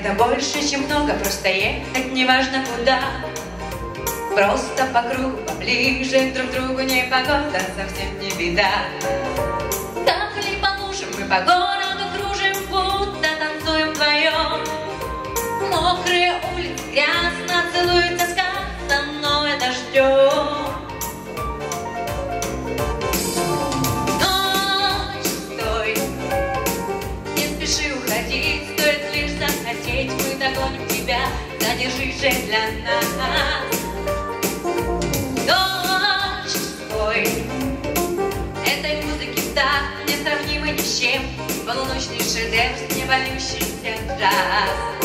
это больше, чем много, просто ехать неважно куда. Просто по кругу, поближе друг к другу, непогода совсем не беда. Там или по лужам мы по городу кружим, будто танцуем вдвоем. Мокрые улицы, грязно целуется сказанное дождем. Ночь, стой, не спеши уходить, стоит лишь захотеть, мы догоним тебя, задержись же для нас. Ночь, стой, этой музыки так несравнимый ни с чем, полуночный шедевр, с неболющийся джаз.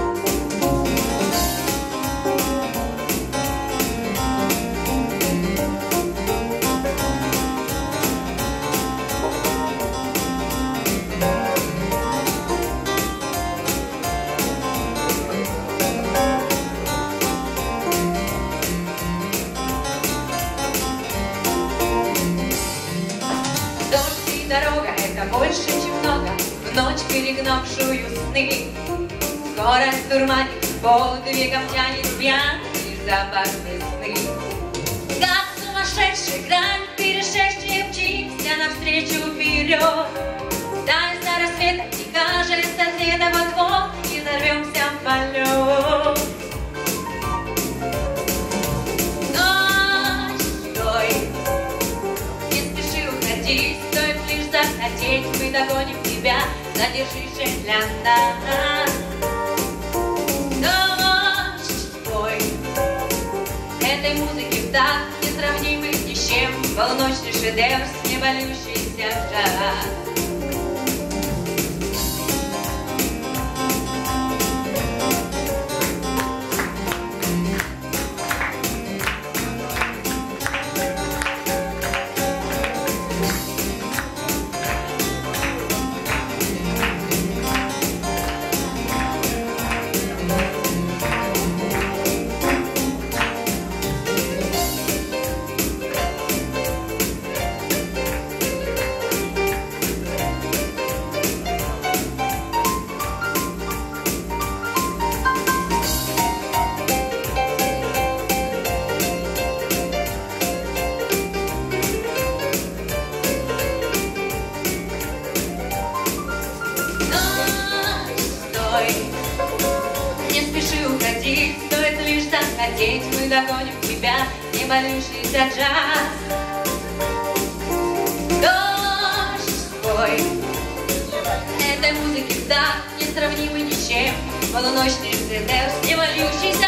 Дорога — это больше, чем много, в ночь перегнавшую сны. Скорость дурманит, подвигом тянет пьяный запах весны. Как сумасшедший, грань перешедший, мчимся навстречу вперед. Даль за рассветом, и кажется, где-то вот-вот и взорвемся в полет. Ночь, стой, не спеши уходить, стоит лишь захотеть, мы догоним тебя, задержись же для нас. Ночь, стой, этой музыки в такт несравнимый ни с чем, полуночный шедевр, с неболющийся джаз. Не спеши уходить, стоит лишь захотеть, мы догоним тебя, неболющийся джаз. Дождь, спой, этой музыки так несравнимый ни с чем, полуночный шедевр, неболющийся